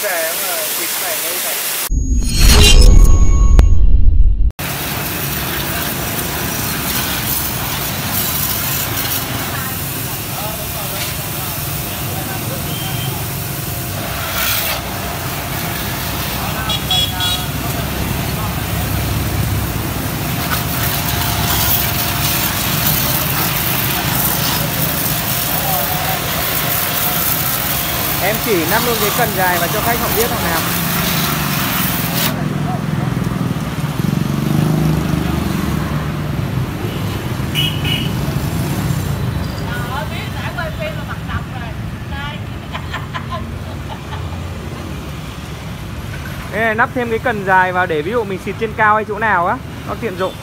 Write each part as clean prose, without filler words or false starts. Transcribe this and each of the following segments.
về mà thịt này lâu này. Em chỉ 5 luôn cái cần dài và cho khách họ biết thằng nào. Đây này, nắp thêm cái cần dài vào để ví dụ mình xịt trên cao hay chỗ nào á, nó tiện dụng.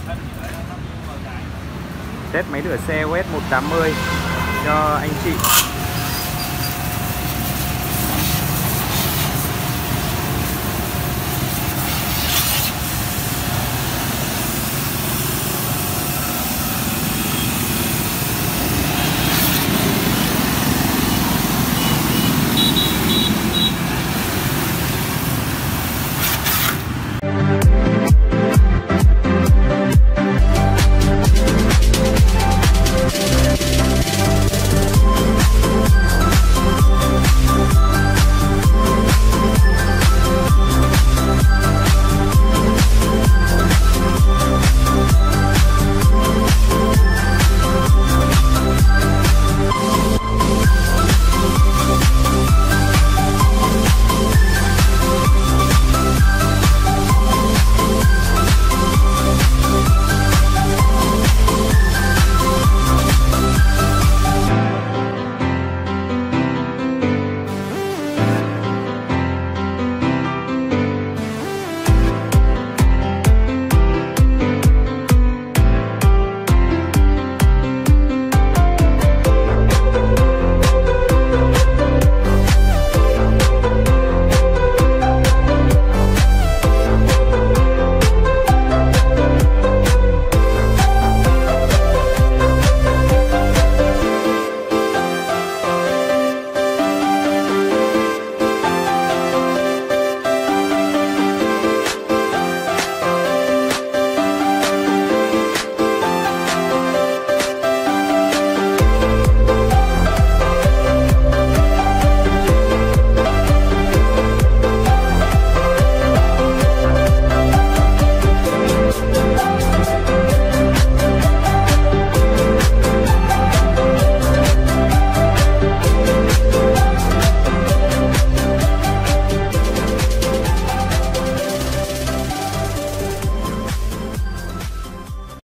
Test máy rửa xe OS 180 cho anh chị.